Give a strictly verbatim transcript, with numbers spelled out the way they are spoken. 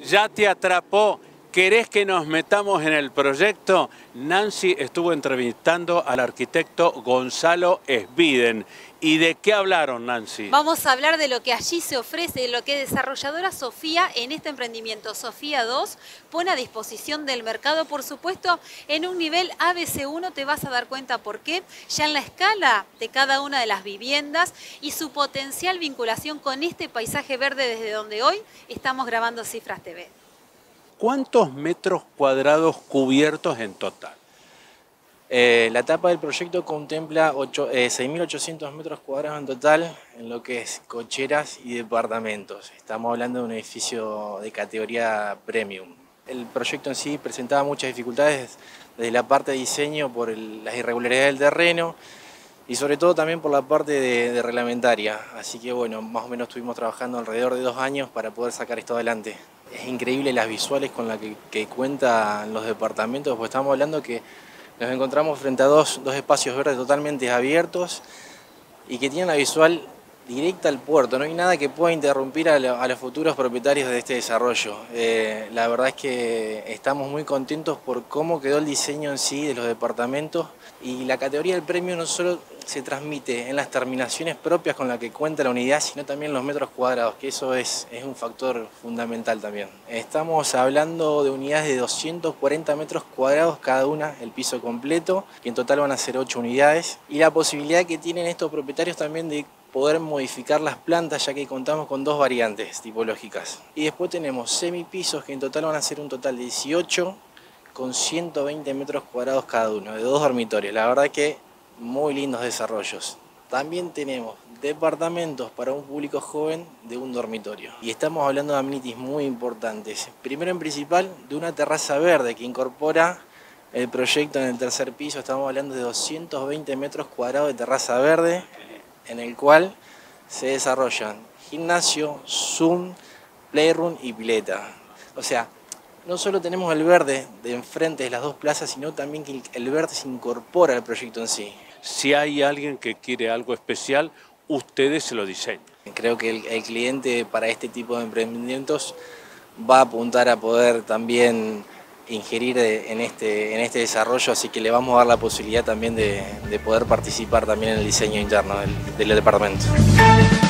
¿Ya te atrapó? ¿Querés que nos metamos en el proyecto? Nancy estuvo entrevistando al arquitecto Gonzalo Esbiden. ¿Y de qué hablaron, Nancy? Vamos a hablar de lo que allí se ofrece, de lo que desarrolladora Sofía en este emprendimiento Sofía dos pone a disposición del mercado, por supuesto, en un nivel A B C uno. Te vas a dar cuenta por qué, ya en la escala de cada una de las viviendas y su potencial vinculación con este paisaje verde desde donde hoy estamos grabando Cifras T V. ¿Cuántos metros cuadrados cubiertos en total? Eh, la etapa del proyecto contempla eh, seis mil ochocientos metros cuadrados en total en lo que es cocheras y departamentos. Estamos hablando de un edificio de categoría premium. El proyecto en sí presentaba muchas dificultades desde la parte de diseño por el, las irregularidades del terreno y sobre todo también por la parte de, de reglamentaria. Así que bueno, más o menos estuvimos trabajando alrededor de dos años para poder sacar esto adelante. Es increíble las visuales con las que, que cuentan los departamentos, porque estamos hablando que nos encontramos frente a dos, dos espacios verdes totalmente abiertos y que tienen la visual directa al puerto. No hay nada que pueda interrumpir a, lo, a los futuros propietarios de este desarrollo. Eh, la verdad es que estamos muy contentos por cómo quedó el diseño en sí de los departamentos, y la categoría del premio no solo se transmite en las terminaciones propias con las que cuenta la unidad, sino también en los metros cuadrados, que eso es, es un factor fundamental también. Estamos hablando de unidades de doscientos cuarenta metros cuadrados cada una, el piso completo, que en total van a ser ocho unidades, y la posibilidad que tienen estos propietarios también de poder modificar las plantas, ya que contamos con dos variantes tipológicas. Y después tenemos semipisos, que en total van a ser un total de dieciocho, con ciento veinte metros cuadrados cada uno, de dos dormitorios. La verdad que muy lindos desarrollos. También tenemos departamentos para un público joven de un dormitorio. Y estamos hablando de amenities muy importantes. Primero en principal, de una terraza verde que incorpora el proyecto en el tercer piso. Estamos hablando de doscientos veinte metros cuadrados de terraza verde, en el cual se desarrollan gimnasio, Zoom, playroom y pileta. O sea, no solo tenemos el verde de enfrente de las dos plazas, sino también que el verde se incorpora al proyecto en sí. Si hay alguien que quiere algo especial, ustedes se lo diseñan. Creo que el, el cliente para este tipo de emprendimientos va a apuntar a poder también ingerir en este, en este desarrollo, así que le vamos a dar la posibilidad también de, de poder participar también en el diseño interno del, del departamento.